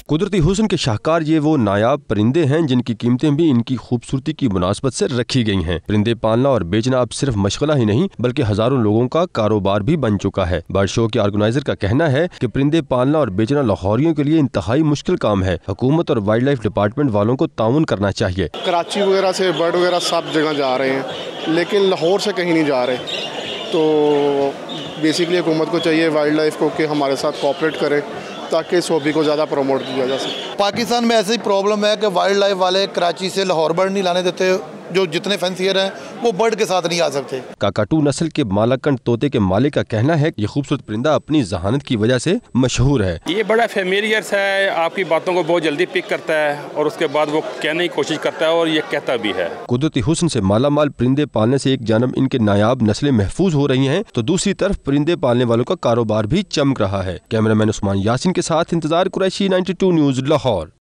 कुदरती हुस्न के शाहकार ये वो नायाब परिंदे हैं जिनकी कीमतें भी इनकी खूबसूरती की मुनासबत से रखी गई हैं। परिंदे पालना और बेचना अब सिर्फ मशगला ही नहीं बल्कि हजारों लोगों का कारोबार भी बन चुका है। बर्ड शो के ऑर्गेनाइजर का कहना है कि परिंदे पालना और बेचना लाहौरियों के लिए इंतहाई मुश्किल काम है। हुकूमत और वाइल्ड लाइफ डिपार्टमेंट वालों को ताउन करना चाहिए। कराची वगैरह से बर्ड वगैरह सब जगह जा रहे हैं, लेकिन लाहौर से कहीं नहीं जा रहे। तो बेसिकली हुकूमत को चाहिए वाइल्ड लाइफ को कि हमारे साथ कोऑपरेट करे ताकि इस हॉबी को ज़्यादा प्रमोट किया जा सके। पाकिस्तान में ऐसी प्रॉब्लम है कि वाइल्ड लाइफ वाले कराची से लाहौर बर्ड नहीं लाने देते। जो जितने फैंसियर हैं वो बर्ड के साथ नहीं आ सकते। काकाटू नस्ल के मालाकंड तोते के मालिक का कहना है कि ये खूबसूरत परिंदा अपनी जहानत की वजह से मशहूर है। ये बड़ा फेमिलियर्स है, आपकी बातों को बहुत जल्दी पिक करता है और उसके बाद वो कहने की कोशिश करता है और ये कहता भी है। कुदरती हुस्न से माला माल परिंदे पालने से एक जानब इनके नायाब नस्लें महफूज हो रही हैं तो दूसरी तरफ परिंदे पालने वालों का कारोबार भी चमक रहा है। कैमरामैन उस्मान यासीन के साथ इंतजार कुरैशी, 92 न्यूज़, लाहौर।